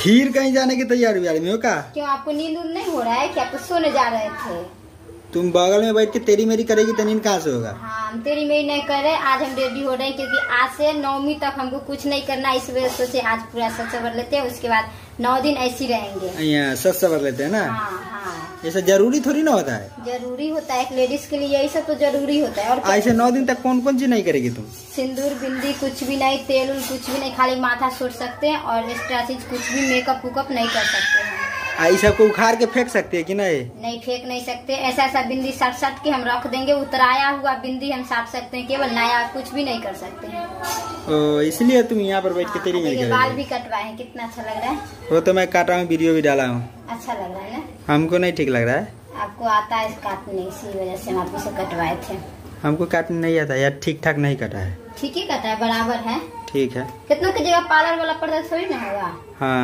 फिर कहीं जाने की तैयारी में हो का? क्यों आपको नींद नहीं हो रहा है क्या? आपको सोने जा रहे थे? तुम बगल में बैठ के तेरी मेरी करेगी तो नींद कहाँ से होगा? हाँ, हम तेरी मेरी नहीं कर रहे। आज हम रेडी हो रहे हैं क्योंकि आज से 9वीं तक हमको कुछ नहीं करना, इस वजह से सोचे आज पूरा सच सवर लेते हैं, उसके बाद 9 दिन ऐसे रहेंगे। सच सवर लेते हैं ना? हाँ हाँ, ऐसा जरूरी थोड़ी ना होता है। जरूरी होता है, एक लेडीज के लिए यही सब तो जरूरी होता है। और ऐसे 9 दिन तक कौन कौन चीज नहीं करेगी तुम? सिंदूर बिंदी कुछ भी नहीं, तेल उल कुछ भी नहीं, खाली माथा सोच सकते हैं और एक्स्ट्रा चीज कुछ भी मेकअप वुकअप नहीं कर सकते हैं। आई सबको उखाड़ के फेंक सकते है कि नहीं? नहीं फेंक नहीं सकते। ऐसा ऐसा बिंदी साट के हम रख देंगे, उतराया हुआ बिंदी हम साट सकते हैं, केवल नया कुछ भी नहीं कर सकते हैं। ओ, इसलिए तुम यहाँ पर बैठ के तेरी मेरी बाल भी कटवाए हैं, कितना अच्छा लग रहा है। वो तो मैं काटा हूँ, वीडियो भी डाला हूँ। अच्छा लग रहा है ना? हमको नहीं ठीक लग रहा है। आपको आता है काटने, इसी वजह से हम आपको से कटवाए थे। हमको काटने नहीं आता यार, ठीक ठाक नहीं कटा है। ठीक ही कटा है, बराबर है। ठीक है। कितना की जगह पार्लर वाला पर्दा थोड़ी ना होगा।